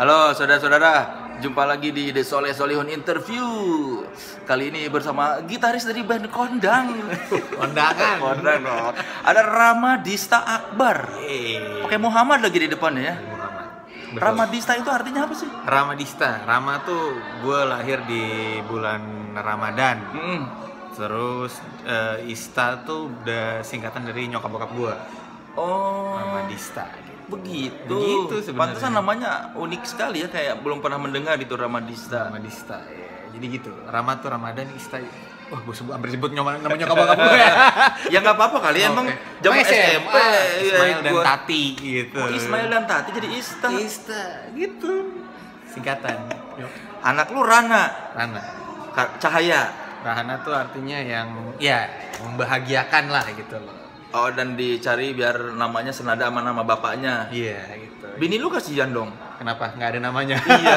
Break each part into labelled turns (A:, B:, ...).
A: Halo saudara-saudara, jumpa lagi di The Soleh Solihun Interview. Kali ini bersama gitaris dari band Kondang.
B: Kondangan.
A: Kondang dong. Ada Ramadista Akbar. Pakai Muhammad lagi di depannya ya.
B: Muhammad.
A: Ramadista itu artinya apa sih?
B: Ramadista. Rama tuh gue lahir di bulan Ramadan. Terus Ista tuh udah singkatan dari nyokap bokap gue.
A: Oh,
B: Ramadista.
A: begitu
B: sebenarnya.
A: Pantesan namanya unik sekali ya, kayak belum pernah mendengar itu Ramadista.
B: Ramadista. Ya. Jadi gitu. Rama tuh Ramadan, Ista. Wah, gue hampir sebut nama nyokap bokap gue.
A: Ya nggak apa-apa kali, emang zaman SMP.
B: Ismail dan Tati gitu.
A: Oh, Ismail dan Tati jadi Ista.
B: Ista gitu. Singkatan.
A: Anak lu Rana.
B: Rana.
A: Cahaya.
B: Rahana tuh artinya yang ya membahagiakan lah gitu loh.
A: Oh, dan dicari biar namanya senada sama nama bapaknya.
B: Iya gitu.
A: Bini lu kasihan dong.
B: Kenapa nggak ada namanya?
A: Iya.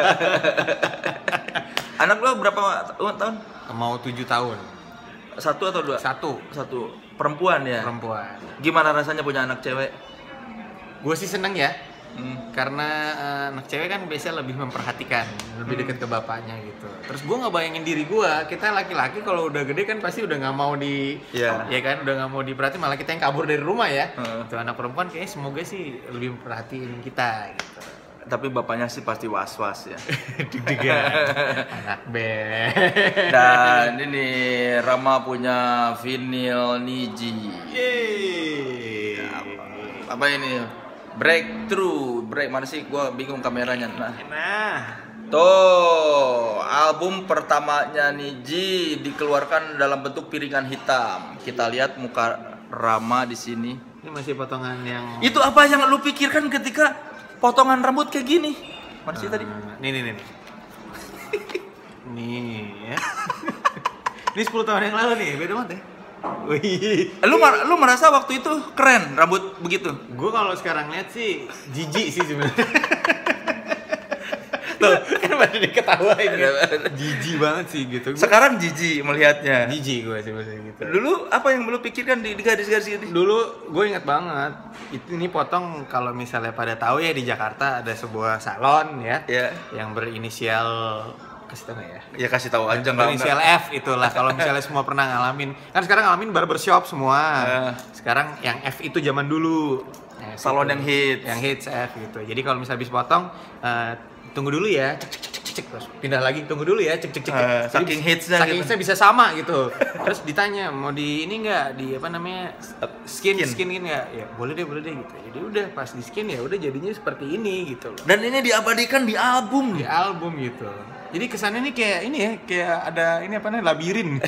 A: Anak lu berapa tahun?
B: Mau 7 tahun.
A: Satu atau dua?
B: Satu
A: Perempuan ya?
B: perempuan.
A: Gimana rasanya punya anak cewek?
B: Gue sih seneng ya. Karena anak cewek kan biasanya lebih memperhatikan, lebih dekat ke bapaknya gitu. Terus gue nggak bayangin diri gue, kita laki-laki kalau udah gede kan pasti udah nggak mau ya kan, udah nggak mau diperhatiin, malah kita yang kabur dari rumah ya. Tuh anak perempuan kayaknya semoga sih lebih memperhatiin kita gitu.
A: Tapi bapaknya sih pasti was-was ya.
B: Deg-degan. Anak band.
A: Dan ini Rama punya vinyl Niji.
B: Yeay.
A: Apa ini? Breakthrough. Mana sih? Gua bingung kameranya.
B: Nah.
A: Tuh, album pertamanya Niji dikeluarkan dalam bentuk piringan hitam. Kita lihat muka Rama di sini.
B: Ini masih potongan yang
A: Itu apa yang lu pikirkan ketika potongan rambut kayak gini? Mana sih tadi?
B: Nih. Nih ya. Ini 10 tahun yang lalu nih, beda banget ya. Wih.
A: Lu merasa waktu itu keren rambut begitu?
B: Gue kalau sekarang lihat sih jijik sih sebenarnya.
A: Tuh,
B: Kan pada diketawain kan. Jijik banget sih gitu.
A: sekarang jijik melihatnya.
B: Jijik gue sih maksudnya gitu.
A: Dulu apa yang lu pikirkan di garis-garis ini?
B: Dulu gue ingat banget. Ini potong kalau misalnya pada tahu ya, di Jakarta ada sebuah salon ya.
A: Ya.
B: Yang berinisial, kasih tau nggak ya?
A: Ya kasih tahu aja nggak.
B: Inisial F itulah, kalau misalnya semua pernah ngalamin. Kan sekarang ngalamin barbershop semua. Sekarang yang F itu zaman dulu.
A: Salon yang hits.
B: Yang hits F gitu. Jadi kalau misalnya habis potong, tunggu dulu ya, cek, terus pindah lagi, tunggu dulu ya, cek.
A: Saking hitsnya
B: saking
A: gitu.
B: hitsnya bisa sama gitu. Terus ditanya mau di ini nggak, di apa namanya, skin nggak? Ya boleh deh gitu. Jadi udah pas di skin ya udah jadinya seperti ini gitu loh.
A: Dan ini diabadikan di album.
B: Di album gitu. Jadi kesannya nih kayak ini ya, kayak ada ini apa namanya, labirin.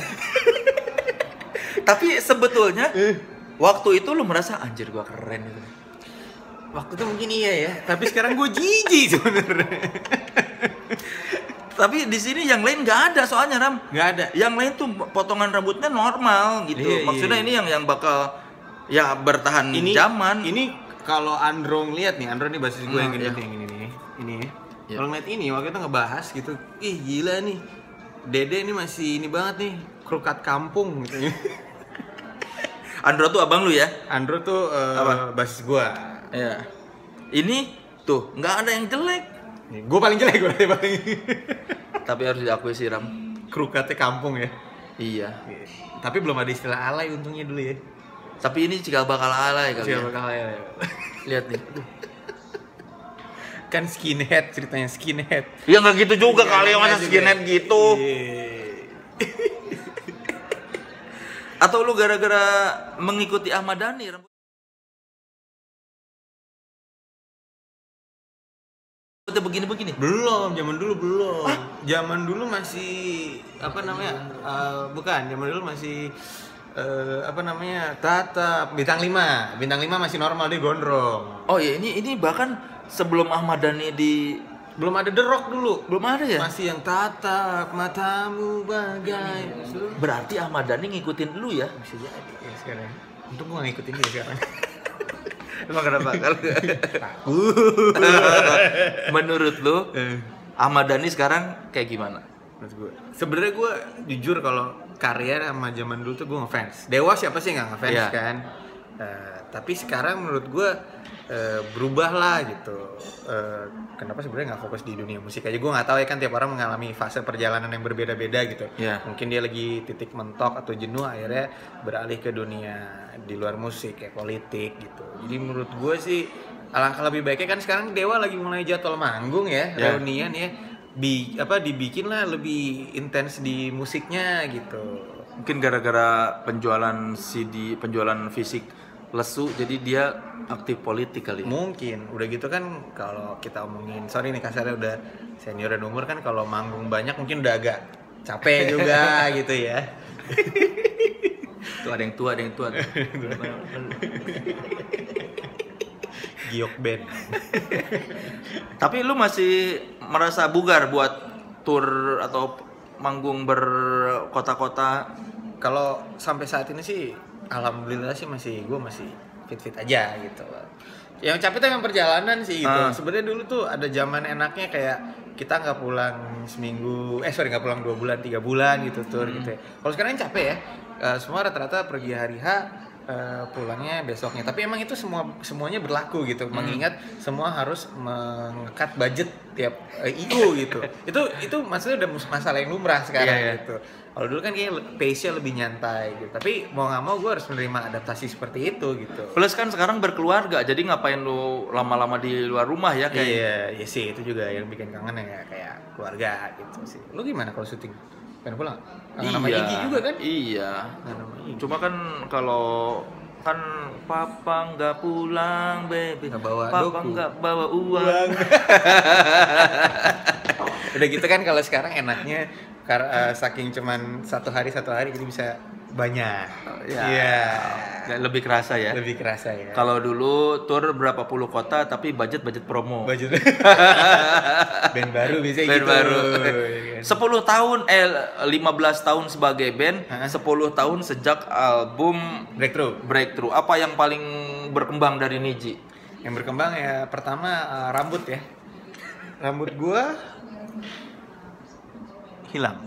A: Tapi sebetulnya waktu itu lu merasa anjir gua keren gitu.
B: Waktu itu mungkin iya ya, tapi sekarang gue jijik sebenarnya.
A: Tapi di sini yang lain nggak ada soalnya, Ram.
B: Nggak ada.
A: Yang lain tuh potongan rambutnya normal gitu.
B: Iya,
A: Maksudnya
B: iya.
A: ini yang bakal ya bertahan zaman.
B: Ini kalau Andro ngeliat nih, Andro nih basis gue yang gede
A: iya.
B: yang ini nih. Ini.
A: Iya.
B: Kalau ngeliat ini waktu itu ngebahas gitu, ih gila nih. Dede ini masih ini banget nih, krukat kampung gitu.
A: Andro tuh abang lu ya?
B: Andro tuh basis gue.
A: Ya. Ini tuh nggak ada yang jelek.
B: Gue paling jelek gue paling.
A: Tapi harus diakui sih, Ram.
B: Krukatnya kampung ya.
A: Iya.
B: Tapi belum ada istilah alay untungnya dulu ya.
A: Tapi ini cikal bakal alay kali ya.
B: Siapa bakal alay.
A: Lihat nih. Aduh.
B: Kan skinhead, ceritanya skinhead.
A: Ya nggak gitu juga kali, masa
B: juga.
A: skinhead gitu. Atau lu gara-gara mengikuti Ahmad Dhani rambutnya begini-begini?
B: Belum, zaman dulu belum. Zaman dulu masih apa namanya? Bukan, zaman dulu masih apa namanya? Tatap bintang 5. Bintang 5 masih normal, dia gondrong.
A: Oh ya, ini bahkan sebelum Ahmad Dhani
B: Belum ada The Rock dulu.
A: belum ada ya?
B: Masih yang tatap matamu bagai.
A: Berarti Ahmad Dhani ngikutin lu ya?
B: Bisa jadi ya sekarang. Untuk gua ngikutin dia sekarang.
A: Emang kenapa? Menurut lu Ahmad Dhani sekarang kayak gimana?
B: Menurut gue sebenarnya gue jujur kalau karya sama zaman dulu tuh gue ngefans. Dewa siapa sih nggak ngefans kan? Tapi sekarang menurut gue berubah lah gitu. Kenapa sebenarnya nggak fokus di dunia musik aja? Gue nggak tahu ya, kan tiap orang mengalami fase perjalanan yang berbeda-beda gitu. Mungkin dia lagi titik mentok atau jenuh, akhirnya beralih ke dunia di luar musik kayak politik gitu. Jadi menurut gue sih alangkah lebih baiknya, kan sekarang Dewa lagi mulai jadwal manggung ya, reunian ya, dibikin lah lebih intens di musiknya gitu.
A: Mungkin gara-gara penjualan CD, penjualan fisik lesu, jadi dia aktif politik kali.
B: Mungkin udah gitu kan, kalau kita omongin, sorry nih kasarnya udah senior dan umur kan, kalau manggung banyak mungkin udah agak capek juga gitu ya.
A: Tuh ada yang tua,
B: Giok band.
A: Tapi lu masih merasa bugar buat tour atau manggung berkota-kota?
B: Kalau sampai saat ini sih alhamdulillah sih gue masih fit aja gitu. Yang capek tuh yang perjalanan sih gitu. Sebenarnya dulu tuh ada zaman enaknya kayak kita nggak pulang seminggu, nggak pulang 2 bulan 3 bulan gitu tour gitu ya. Kalau sekarang capek ya, semua rata-rata pergi hari H, pulangnya besoknya. Tapi emang itu semuanya berlaku gitu, mengingat semua harus mengekat budget tiap IO gitu. Itu maksudnya udah masalah yang lumrah sekarang gitu. Kalau dulu kan kayak pace-nya lebih nyantai gitu. Tapi mau nggak mau gue harus menerima adaptasi seperti itu gitu.
A: Plus kan sekarang berkeluarga, jadi ngapain lu lama-lama di luar rumah ya kayak.
B: Iya sih, itu juga yang bikin kangen ya, kayak keluarga gitu sih. Lu gimana kalau syuting? Pengen pulang? Kangen sama Iggy juga kan?
A: Iya. Cuma kan kalau kan papa nggak pulang, baby.
B: Nggak bawa
A: papa
B: doku.
A: Nggak bawa uang.
B: Udah gitu kan kalau sekarang enaknya saking cuman satu hari jadi bisa banyak.
A: Iya. Lebih kerasa ya.
B: Lebih kerasa ya.
A: Kalau dulu tour berapa puluh kota tapi budget promo.
B: Budget. Band baru bisa
A: band
B: gitu.
A: Baru. 10 tahun 15 tahun sebagai band, 10 tahun sejak album Breakthrough. Apa yang paling berkembang dari Niji?
B: Yang berkembang ya pertama rambut ya. Rambut gua hilang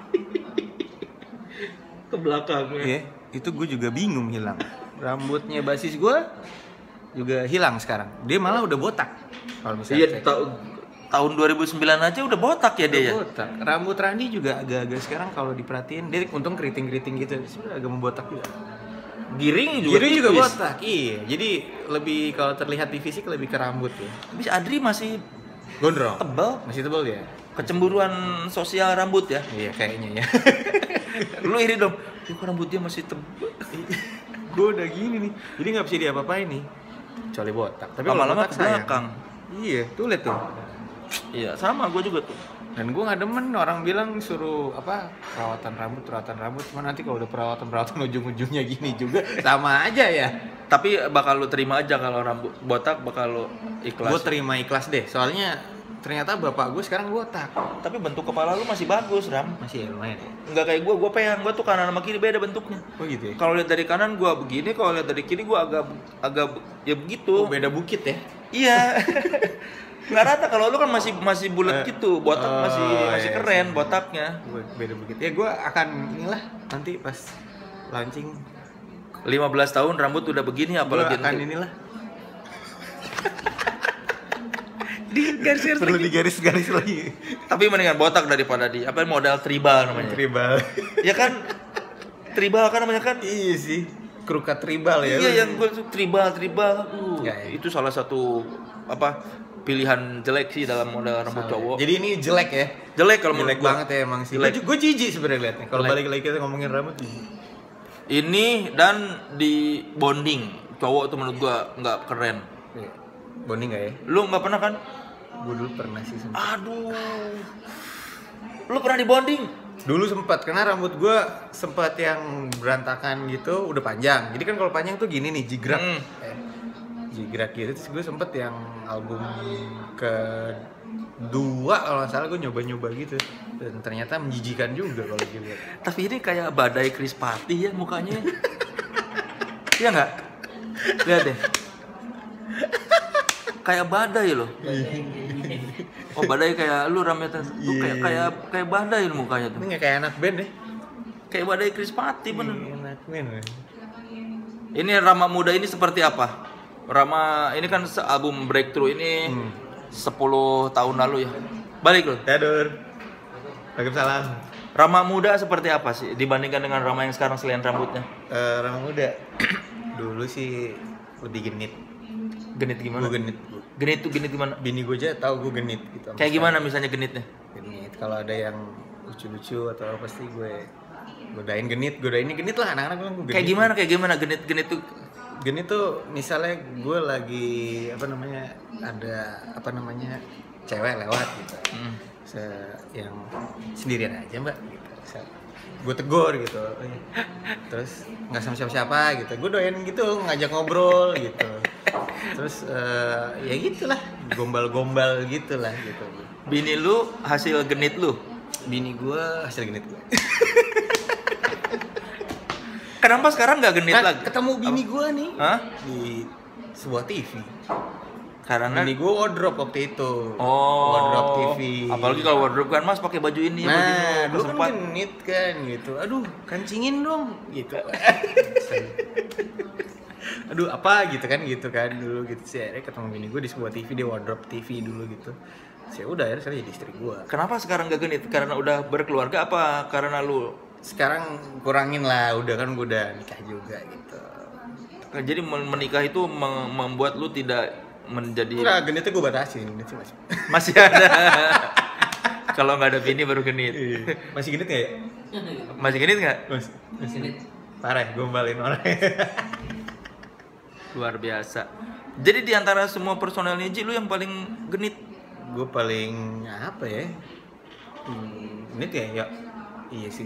A: ke belakang ya.
B: Iya, itu gue juga bingung hilang. Rambutnya basis gue juga hilang sekarang. Dia malah udah botak. Kalau misalnya
A: tahun 2009 aja udah botak ya dia.
B: Botak. Rambut Randy juga agak-agak sekarang kalau diperhatiin, dia untung keriting-keriting gitu. Sebenarnya agak membotak juga.
A: Giring
B: juga botak. Iya. Jadi lebih kalau terlihat di fisik lebih ke rambut ya.
A: Tapi Adri masih
B: gondrong.
A: Masih
B: tebal ya.
A: Kecemburuan sosial rambut ya?
B: Iya kayaknya ya.
A: Lu iri dong, kok rambut dia masih tebal.
B: Gue udah gini nih, jadi nggak bisa diapa-apain nih, kecuali botak. Tapi
A: lama-lama ke belakang.
B: Iya, tuh lihat tuh.
A: Iya, sama gue juga tuh.
B: Dan gue nggak demen orang bilang suruh perawatan rambut, cuma nanti kalau udah perawatan ujung-ujungnya gini juga sama aja ya.
A: Tapi bakal lu terima aja kalau rambut botak, bakal lu ikhlas.
B: Gue terima ikhlas deh, soalnya ternyata bapak gue sekarang botak.
A: Tapi bentuk kepala lu masih bagus, Ram.
B: Masih ya, lumayan ya.
A: Enggak kayak gue peyang, gue tuh kanan sama kiri beda bentuknya.
B: Oh gitu ya.
A: Kalau lihat dari kanan gue begini, kalau lihat dari kiri gue agak ya begitu.
B: Oh, beda bukit ya.
A: Iya. Nggak rata, kalau lu kan masih bulat gitu, botak masih keren botaknya.
B: Beda bukit. Ya gue akan inilah nanti pas launching
A: 15 tahun rambut udah begini, apalagi
B: akan inilah.
A: Perlu digaris-garis lagi. Tapi mendingan botak daripada modal tribal namanya.
B: Tribal.
A: Ya kan, tribal kan namanya kan.
B: Iya sih. Krukat tribal ya.
A: Iya, yang gue tribal.
B: Ya.
A: Itu salah satu pilihan jelek sih dalam model rambut cowok.
B: Jadi ini jelek ya.
A: Jelek kalau menurut gue.
B: Banget ya emang sih. Gue jijik sebenarnya liatnya. Kalau balik lagi kita ngomongin rambut jijik.
A: Ini dan di bonding cowok tuh menurut gue nggak keren.
B: Bonding nggak ya?
A: Lu nggak pernah kan?
B: Gue dulu pernah sih sempat.
A: Aduh. Lu pernah di bonding?
B: Dulu sempat, karena rambut gue sempat yang berantakan gitu, udah panjang. Jadi kan kalau panjang tuh gini nih, jigrak. Jigrak gitu. Terus gue sempet yang album kedua kalau nggak salah gue nyoba-nyoba gitu. Dan ternyata menjijikan juga kalau dilihat.
A: Tapi ini kayak badai Krispatih ya mukanya. Iya nggak? Lihat deh. Kayak badai loh. Oh, badai kayak lu Rameta. Lu kayak badai lu mukanya tuh.
B: Ini nggak kayak anak band deh.
A: Kayak badai Krispatih bener.
B: Anak band.
A: Ini Rama Muda ini seperti apa? Rama ini kan album Breakthrough ini 10 tahun lalu ya. Balik loh.
B: Ya, Dur. Waalaikumsalam.
A: Rama Muda seperti apa sih dibandingkan dengan Rama yang sekarang selain rambutnya?
B: Rama Muda dulu sih lebih genit.
A: Genit gimana?
B: Gue genit.
A: Genit gimana?
B: Bini gue aja tahu gue genit gitu.
A: Kayak gimana misalnya genitnya?
B: Genit. Kalau ada yang lucu-lucu atau apa pasti gue godain genit lah, anak-anak bilang gue genit.
A: Kayak gimana genit tuh?
B: Genit tuh misalnya gue lagi ada cewek lewat gitu. Yang sendirian aja mbak gitu. Gue tegur gitu, terus nggak sama siapa-siapa gitu, gue doain gitu, ngajak ngobrol gitu, terus ya gitulah, gombal-gombal gitulah gitu.
A: Bini lu hasil genit lu?
B: Bini gue hasil genit gue.
A: Kenapa sekarang nggak genit lagi?
B: Ketemu bini gue nih.
A: Hah?
B: Di sebuah TV.
A: Karena
B: bini gue wardrobe waktu itu.
A: Oh.
B: Wardrobe TV.
A: Apalagi kalau wardrobe kan Mas pakai baju ini.
B: Nah, dulu kan genit kan gitu. Aduh, kancingin dong gitu. Aduh, apa gitu kan dulu gitu sih. Akhirnya ketemu bini gue di sebuah TV, di wardrobe TV dulu gitu. Ya udah, akhirnya saya jadi istri gue.
A: Kenapa sekarang gak genit? Karena udah berkeluarga apa karena lu?
B: Sekarang kurangin lah, udah kan gue udah nikah juga gitu.
A: Jadi menikah itu membuat lu tidak menjadi.
B: Enggak, genitnya gue batasin, genit sih
A: masih ada. Kalau nggak ada bini baru genit.
B: Masih genit nggak ya?
A: Masih genit nggak?
B: Masih genit. Parah, gombalin orang.
A: Luar biasa. Jadi di antara semua personel Niji lu yang paling genit?
B: Gue paling apa ya? Genit ya? Ya. Iya sih.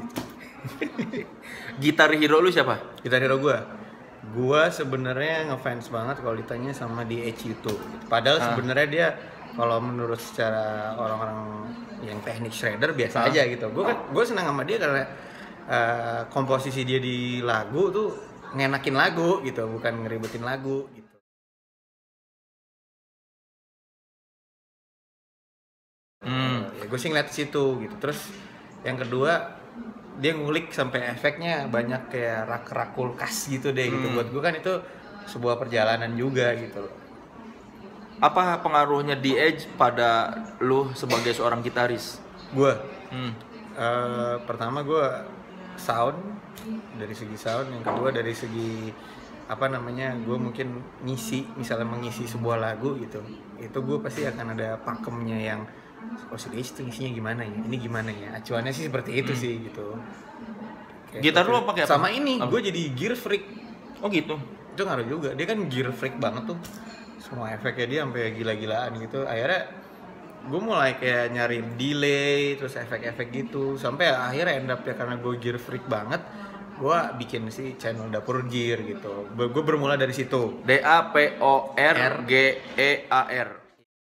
A: Gitar hero lu siapa?
B: Gitar hero gue sebenarnya ngefans banget kalau ditanya sama DH itu. Padahal sebenarnya dia kalau menurut secara orang-orang yang teknik shredder biasa aja gitu. Gue senang sama dia karena komposisi dia di lagu tuh ngenakin lagu gitu, bukan ngeribetin lagu gitu. Ya gue sih ngeliat situ gitu. Terus yang kedua, dia ngulik sampai efeknya banyak kayak rak-rak kulkas gitu deh gitu. Buat gue kan itu sebuah perjalanan juga gitu.
A: Apa pengaruhnya The Edge pada lu sebagai seorang gitaris?
B: Gue pertama gue sound, dari segi sound. Yang kedua dari segi gue mungkin misalnya mengisi sebuah lagu gitu, itu gue pasti akan ada pakemnya yang si Edge itu ngisinya gimana ya, ini gimana ya, acuannya sih seperti itu sih gitu. Kayak
A: gitar lu pakai apa?
B: Sama ini, gue jadi gear freak.
A: Oh gitu.
B: Itu ngaruh juga, dia kan gear freak banget tuh, semua efeknya dia sampai gila-gilaan gitu. Akhirnya gue mulai kayak nyari delay, terus efek-efek gitu, sampai akhirnya end up ya karena gue gear freak banget, gue bikin sih channel Dapur Gear gitu. Gue bermula dari situ.
A: DAPORGEAR.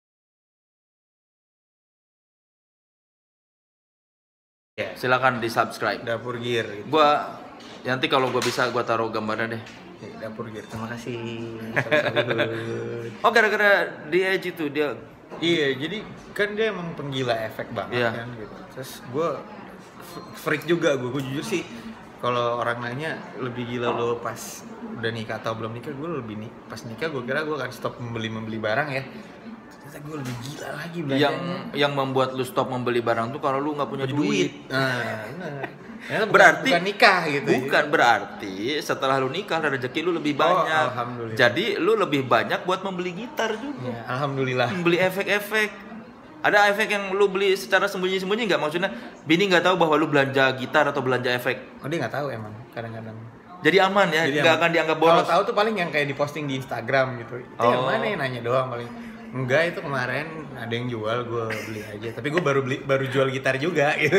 B: Ya.
A: Silakan di subscribe
B: Dapur Gear gitu.
A: Nanti kalau gue bisa gue taruh gambarnya deh.
B: Dapur Gear, terima kasih.
A: Oh, gara-gara dia itu dia.
B: Iya, jadi kan dia emang penggila efek banget kan gitu. Terus gue freak juga, gue jujur sih. Kalau orang nanya lebih gila lo pas udah nikah atau belum nikah, gue lebih pas nikah gue kira gue akan stop membeli barang ya. Ternyata gue lebih gila lagi belanjanya.
A: Yang membuat lu stop membeli barang tuh kalau lu nggak punya duit.
B: Nah,
A: berarti
B: bukan nikah gitu.
A: Bukan berarti setelah lu nikah rezeki lu lebih banyak.
B: Alhamdulillah.
A: Jadi lu lebih banyak buat membeli gitar juga.
B: Ya, alhamdulillah.
A: Membeli efek-efek. Ada efek yang lu beli secara sembunyi-sembunyi nggak? Maksudnya bini nggak tahu bahwa lu belanja gitar atau belanja efek?
B: Oh, dia nggak tahu emang kadang-kadang.
A: Jadi aman ya, nggak akan dianggap boros.
B: Kalau tahu tuh paling yang kayak diposting di Instagram gitu. Itu yang mana ya, nanya doang paling. Enggak, itu kemarin ada yang jual, gue beli aja. Tapi gue baru jual gitar juga gitu.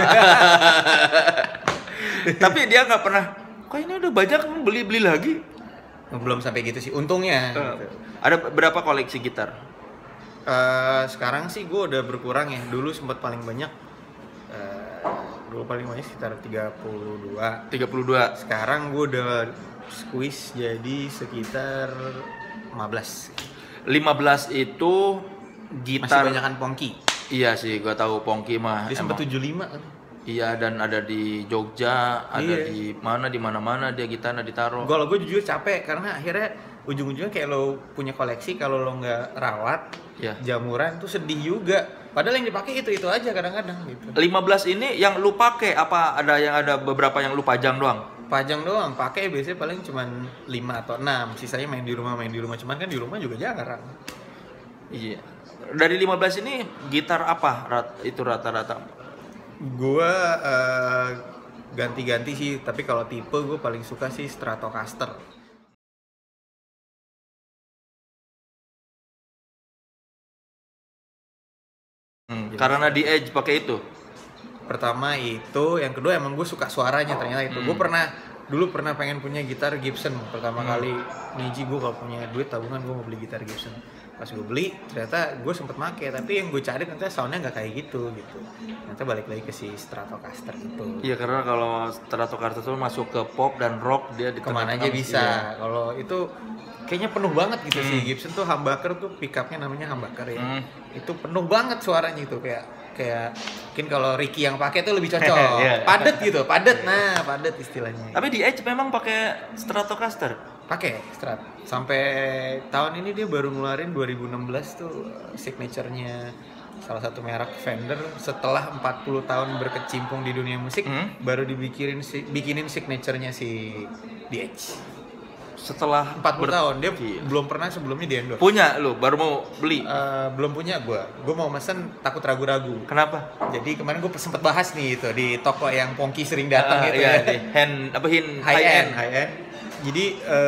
A: Tapi dia nggak pernah, kok ini udah banyak beli lagi?
B: Belum sampai gitu sih, untungnya. Gitu.
A: Ada berapa koleksi gitar?
B: Sekarang sih gue udah berkurang ya. Dulu sempat paling banyak. Dulu paling banyak sekitar 32. Sekarang gue udah squeeze jadi sekitar 15.
A: 15 itu gitar.
B: Masih banyakan Pongki.
A: Iya sih, gue tahu Pongki mah.
B: Dia sempat 75 kan.
A: Iya, dan ada di Jogja, ada
B: Iya.
A: di mana-mana dia gitarnya ditaruh.
B: Kalau gue jujur capek karena akhirnya ujung-ujungnya kayak lo punya koleksi, kalau lo nggak rawat,
A: Iya.
B: jamuran tuh sedih juga. Padahal yang dipakai itu aja kadang-kadang gitu.
A: 15 ini yang lu pakai apa ada beberapa yang lu pajang doang?
B: Pajang doang, pakai biasanya paling cuman 5 atau 6, sisanya main di rumah. Cuman kan di rumah juga jarang.
A: Iya. Dari 15 ini gitar apa itu rata-rata?
B: Gua ganti-ganti sih, tapi kalau tipe gue paling suka sih Stratocaster.
A: Karena di Edge pakai itu.
B: Pertama itu, yang kedua emang gue suka suaranya ternyata itu. Gue dulu pernah pengen punya gitar Gibson pertama kali. Niji gue kalau punya duit tabungan gue mau beli gitar Gibson. Pas gue beli ternyata gue sempet make, tapi yang gue cari ternyata soundnya nggak kayak gitu. Ternyata balik lagi ke si Stratocaster itu.
A: Iya, karena kalau Stratocaster itu masuk ke pop dan rock, dia di
B: Kemana aja bisa.
A: Iya.
B: Kalau itu kayaknya penuh banget gitu sih. Gibson tuh humbucker tuh, pickupnya namanya humbucker ya. Itu penuh banget suaranya itu, kayak mungkin kalau Ricky yang pakai tuh lebih cocok.
A: Iya.
B: Padet gitu, padet. Nah, padet istilahnya.
A: Tapi di Edge memang pakai Stratocaster.
B: Pakai Strat. Sampai tahun ini dia baru ngeluarin 2016 tuh signature-nya salah satu merek Fender. Setelah 40 tahun berkecimpung di dunia musik, baru bikinin signature-nya si The Edge.
A: Setelah
B: 40 tahun dia belum pernah sebelumnya di endorse.
A: Punya lu baru mau beli.
B: Belum punya gue mau mesen takut ragu-ragu.
A: Kenapa?
B: Jadi kemarin gue sempet bahas nih itu di toko yang Pongki sering datang gitu
A: iya,
B: ya.
A: di high end.
B: Jadi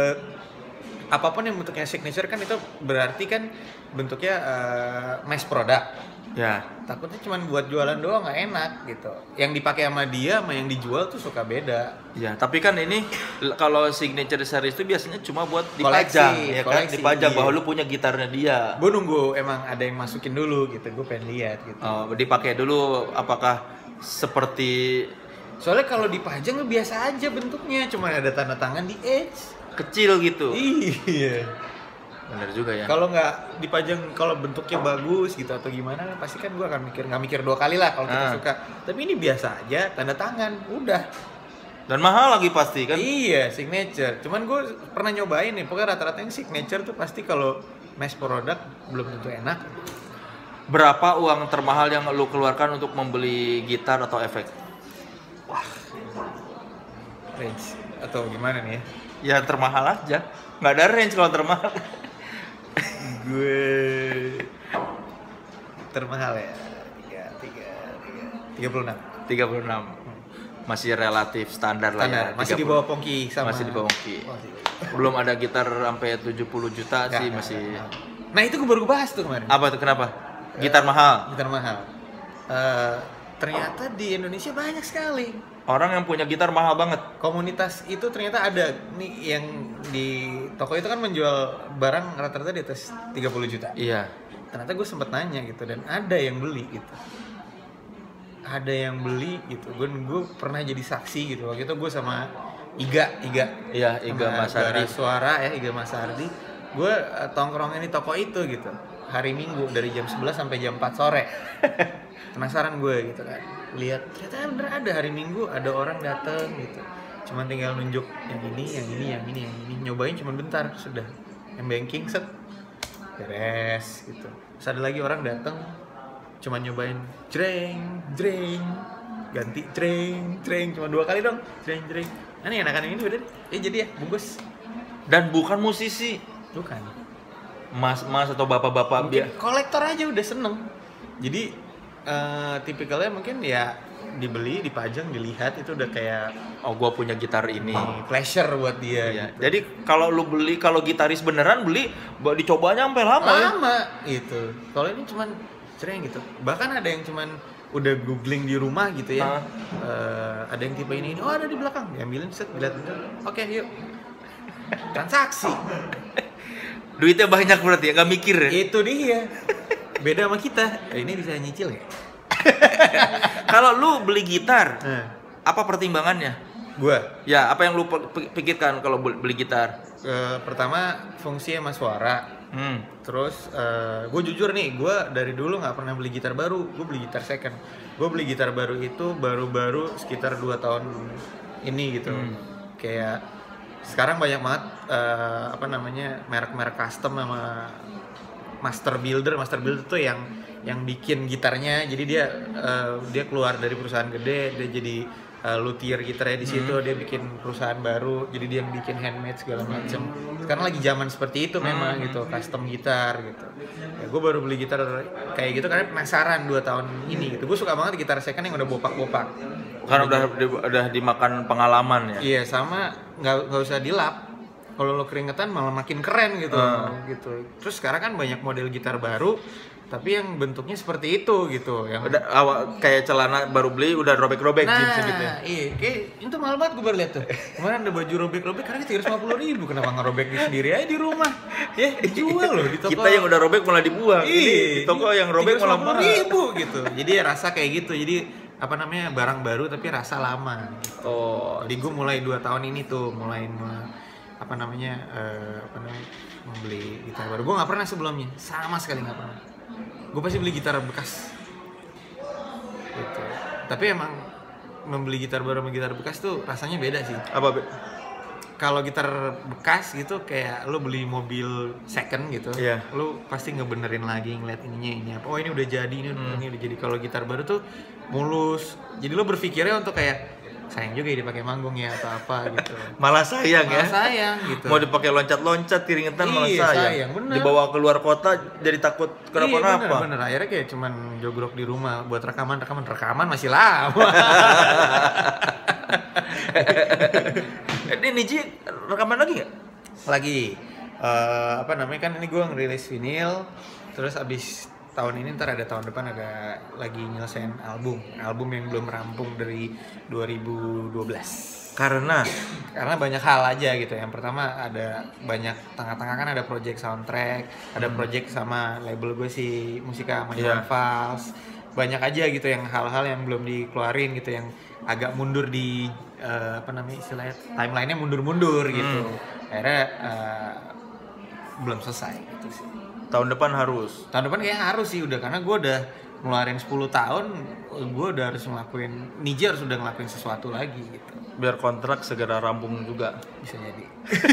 B: apapun yang bentuknya signature kan itu berarti kan bentuknya mass product.
A: Ya.
B: Takutnya cuma buat jualan doang nggak enak gitu. Yang dipakai sama dia sama yang dijual tuh suka beda.
A: Ya, tapi kan ini kalau signature series itu biasanya cuma buat
B: Koleksi,
A: dipajang, ya kan?
B: koleksi,
A: Dipajang
B: iya.
A: bahwa lu punya gitarnya dia.
B: Gue nunggu emang ada yang masukin dulu gitu. Gue pengen lihat gitu.
A: Oh, dipakai dulu apakah seperti
B: Soalnya kalau dipajang biasa aja bentuknya, cuma ada tanda tangan di Edge.
A: kecil gitu.
B: Iya.
A: Bener juga ya.
B: Kalau nggak dipajang, kalau bentuknya bagus gitu atau gimana, pasti kan gue akan nggak mikir 2 kali lah kalau kita suka. Tapi ini biasa aja, tanda tangan, udah.
A: Dan mahal lagi pasti kan?
B: Iya, signature. Cuman gue pernah nyobain nih, pokoknya rata-rata yang signature tuh pasti kalau mass product belum tentu enak.
A: Berapa uang termahal yang lu keluarkan untuk membeli gitar atau efek?
B: Range atau gimana nih ya?
A: Ya termahal aja. Nggak ada range kalau termahal.
B: Gue termahal ya 36.
A: 36. Masih relatif standar lah ya.
B: Masih di bawah Pongki sama.
A: Masih di bawah Pongki. Belum ada gitar sampai 70 juta sih masih.
B: Nah, itu gue baru bahas tuh kemarin.
A: Apa tuh, kenapa? Gitar mahal.
B: Gitar mahal. Ternyata di Indonesia banyak sekali.
A: Orang yang punya gitar mahal banget.
B: Komunitas itu ternyata ada nih yang di toko itu kan menjual barang rata-rata di atas 30 juta.
A: Iya.
B: Ternyata gue sempet nanya gitu dan ada yang beli gitu. Ada yang beli gitu. Gue pernah jadi saksi gitu. Waktu itu gue sama Iga.
A: Iya, Iga Mas Ardi.
B: Suara ya, Iga Mas Ardi. Gue tongkrongnya di toko itu gitu. Hari Minggu dari jam 11 sampai jam 4 sore. Penasaran gue gitu kan. Lihat ternyata bener ada hari Minggu ada orang datang gitu. Cuman tinggal nunjuk yang ini. Nyobain cuman bentar sudah. Yang banking set beres gitu. Terus ada lagi orang datang cuma nyobain jreng ganti jreng cuma 2 kali dong jreng. Nah, ini enakan yang ini udah jadi ya bungkus.
A: Dan bukan musisi.
B: Bukan.
A: Mas atau bapak-bapak
B: Mungkin kolektor aja udah seneng. Jadi tipikalnya mungkin ya dibeli, dipajang, dilihat itu udah kayak
A: gua punya gitar ini.
B: Pleasure buat dia.
A: Iya.
B: Gitu.
A: Jadi kalau lu beli, kalau gitaris beneran beli, dicobanya sampai lama ya.
B: Gitu. Kalau ini cuman sering gitu. Bahkan ada yang cuman udah googling di rumah gitu ya. Ada yang tipe ini. Oh, ada di belakang. Diambilin set, dilihat bener. Oke, yuk. Transaksi.
A: Duitnya banyak berarti ya, nggak mikir ya?
B: Itu dia. Beda sama kita. Ini bisa nyicil ya?
A: Kalau lu beli gitar, apa pertimbangannya?
B: Gua.
A: Ya, apa yang lu pikirkan kalau beli gitar?
B: Pertama fungsi sama suara. Terus gue jujur nih, gue dari dulu nggak pernah beli gitar baru, gue beli gitar second. Gue beli gitar baru itu baru-baru sekitar 2 tahun ini gitu. Kayak sekarang banyak banget apa namanya merek-merek custom sama master builder tuh yang bikin gitarnya. Jadi dia keluar dari perusahaan gede, dia jadi luthier gitarnya di situ, dia bikin perusahaan baru, jadi dia yang bikin handmade segala macem. Sekarang lagi zaman seperti itu memang gitu, custom gitar gitu. Ya, gue baru beli gitar kayak gitu karena penasaran 2 tahun ini gitu. Gue suka banget gitar second yang udah bopak-bopak.
A: Karena udah dimakan pengalaman ya.
B: Iya, sama nggak usah dilap. Kalau lo keringetan malah makin keren gitu. Gitu. Terus sekarang kan banyak model gitar baru tapi yang bentuknya seperti itu gitu, yang
A: udah kayak celana baru beli udah robek-robek jeans gitu ya.
B: Iya, kayak itu mahal banget gue baru lihat tuh. Kemarin ada baju robek-robek karena 350.000, kenapa ngerobek sendiri aja di rumah? Ya dijual loh di toko.
A: Kita yang udah robek malah dibuang. Ini di toko yang robek malah mahal.
B: 350.000 gitu. Jadi rasa kayak gitu. Jadi apa namanya, barang baru tapi rasa lama. Gitu.
A: Oh,
B: jadi gue mulai 2 tahun ini tuh mulai membeli gitar baru. Gue nggak pernah sebelumnya, sama sekali nggak pernah. Gue pasti beli gitar bekas gitu. Tapi emang membeli gitar baru sama gitar bekas tuh rasanya beda sih.
A: Apa
B: kalau gitar bekas gitu kayak lo beli mobil second gitu, lo pasti ngebenerin lagi, ngeliat ininya ini apa, oh ini udah jadi, ini udah jadi. Kalau gitar baru tuh mulus, jadi lo berpikirnya untuk kayak sayang juga ya dipakai manggung ya atau apa gitu.
A: Malah sayang ya.
B: Malah sayang gitu.
A: Mau dipakai loncat-loncat keringetan malah sayang.
B: Bener.
A: Dibawa keluar kota jadi takut kenapa-napa.
B: Bener. Akhirnya kayak cuman jogrok di rumah buat rekaman masih lama.
A: Ini Niji rekaman lagi nggak?
B: Lagi. Apa namanya, kan ini gue ngerilis vinyl, terus abis tahun ini ntar ada tahun depan ada lagi nyelesain album yang belum rampung dari 2012 karena banyak hal aja gitu. Yang pertama ada banyak tengah-tengah kan ada project soundtrack, ada project sama label gue si Musika Manual Vals, banyak aja gitu yang hal-hal yang belum dikeluarin gitu, yang agak mundur di apa namanya istilahnya timelinenya mundur gitu. Akhirnya belum selesai gitu sih.
A: Tahun depan
B: kayak harus sih udah, karena gue udah ngeluarin 10 tahun, gue udah harus Niji harus udah ngelakuin sesuatu lagi gitu.
A: Biar kontrak segera rampung juga.
B: Bisa jadi.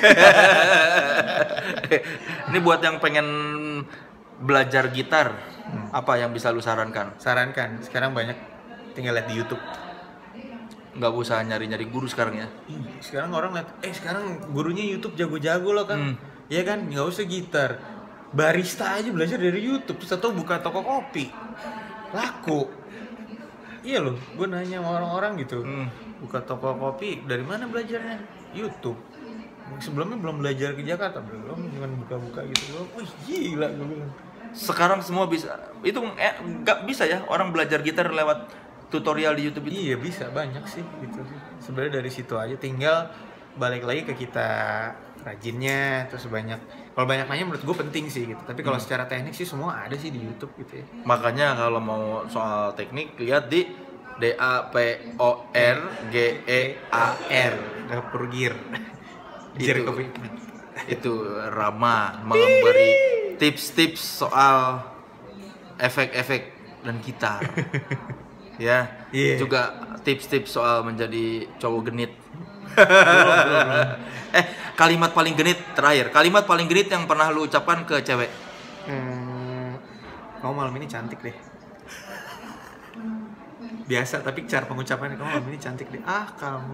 A: Ini buat yang pengen belajar gitar, apa yang bisa lu sarankan?
B: Sarankan, sekarang banyak tinggal lihat di YouTube.
A: Nggak usah nyari-nyari guru sekarang ya.
B: Sekarang orang lihat, sekarang gurunya YouTube jago-jago loh kan. Iya kan, nggak usah gitar. Barista aja belajar dari YouTube, terus atau buka toko kopi laku. Iya loh, gue nanya sama orang-orang gitu, buka toko kopi dari mana belajarnya? YouTube. Sebelumnya belum belajar ke Jakarta, belum, cuma buka-buka gitu loh. Wih gila gue bilang.
A: Sekarang semua bisa, itu nggak bisa ya orang belajar gitar lewat tutorial di YouTube itu?
B: Iya bisa, banyak sih gitu sih. Sebenarnya dari situ aja, tinggal balik lagi ke kita rajinnya, terus kalau banyak nanya menurut gue penting sih gitu. Tapi kalau secara teknik sih semua ada sih di YouTube gitu ya.
A: Makanya kalau mau soal teknik lihat di DAPORGEAR
B: Dapur Gear.
A: Itu Rama memberi tips-tips soal efek-efek dan gitar. Ya, juga tips-tips soal menjadi cowok genit. belum. Kalimat paling genit terakhir. Kalimat paling genit yang pernah lu ucapkan ke cewek.
B: Kamu malam ini cantik deh. Biasa, tapi cara pengucapannya, kamu malam ini cantik deh. Kamu.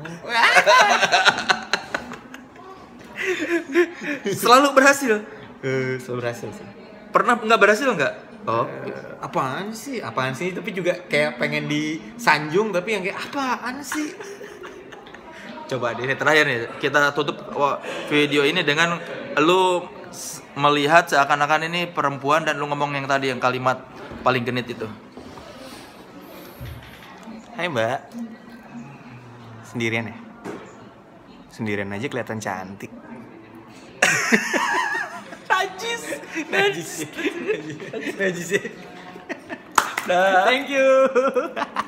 A: Selalu berhasil.
B: Selalu berhasil sih.
A: Pernah nggak berhasil nggak?
B: Apaan sih? Tapi juga kayak pengen disanjung, tapi yang kayak apaan sih?
A: Coba ini terakhir nih, kita tutup video ini dengan lu melihat seakan-akan ini perempuan dan lu ngomong yang tadi yang kalimat paling genit itu.
B: Hai Mbak, sendirian ya? Sendirian aja kelihatan cantik. Najis. Thank you.